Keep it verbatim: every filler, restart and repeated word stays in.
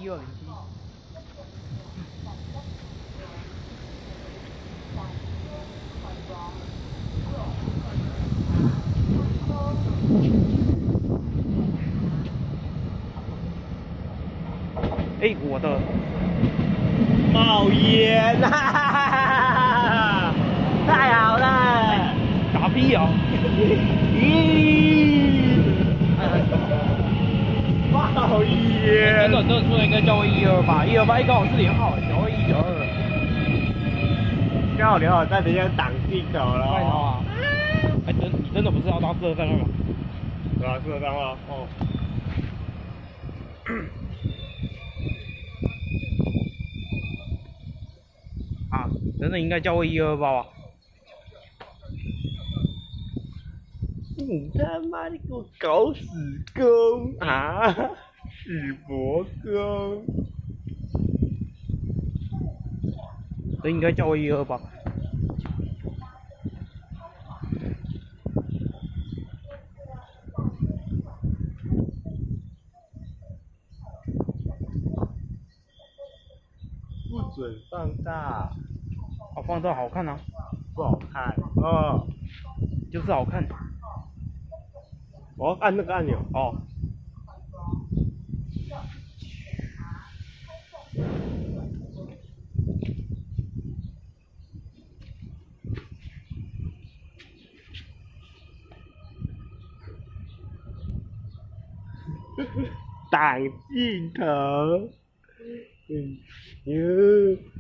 一二零七。哎、欸，我的冒烟啦！太好了， 打屁哦！ 咦，冒烟！ 真的，这出应该叫我一二八，一二八一刚好是连号，小二一小二。 刚好连好，但等一下挡进口了。 快逃啊！哎、欸，真你真的不是要搭四二三号吗？ 对啊，四二三号。哦。 啊，真的应该叫我一二八啊！ 你他妈的给我搞死工啊！死博工！ 这应该叫我一二八。 不准放大。 哦，放大好看啊。 不好看。哦。 就是好看。 我要按那个按钮。哦。挡镜头。嗯，哟。